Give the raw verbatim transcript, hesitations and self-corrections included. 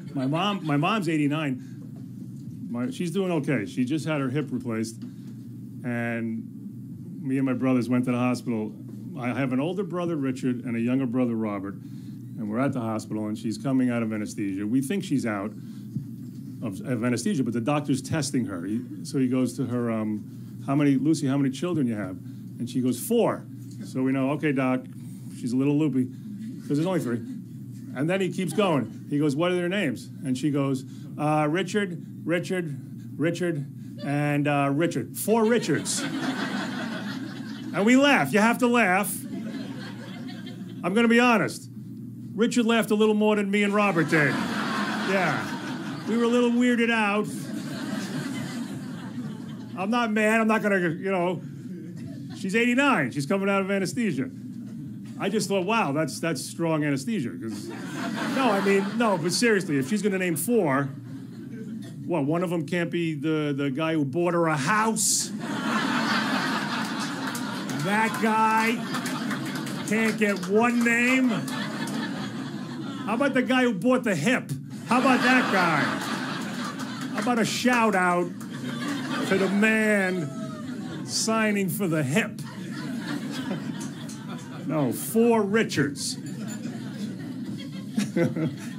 My mom, my mom's eighty-nine. My, she's doing okay. She just had her hip replaced, and me and my brothers went to the hospital. I have an older brother, Richard, and a younger brother, Robert, and we're at the hospital, and she's coming out of anesthesia. We think she's out of, of anesthesia, but the doctor's testing her. He, so he goes to her, um, how many, Lucy, how many children you have? And she goes, four. So we know, okay, doc, she's a little loopy, because there's only three. And then he keeps going. He goes, what are their names? And she goes, uh, Richard, Richard, Richard, and uh, Richard. Four Richards. And we laugh. You have to laugh. I'm going to be honest. Richard laughed a little more than me and Robert did. Yeah. We were a little weirded out. I'm not mad. I'm not going to, you know. She's eighty-nine. She's coming out of anesthesia. I just thought, wow, that's that's strong anesthesia. 'Cause, no, I mean, no, but seriously, if she's going to name four, well, one of them can't be the, the guy who bought her a house. That guy can't get one name. How about the guy who bought the hip? How about that guy? How about a shout out to the man signing for the hip? No, four Richards.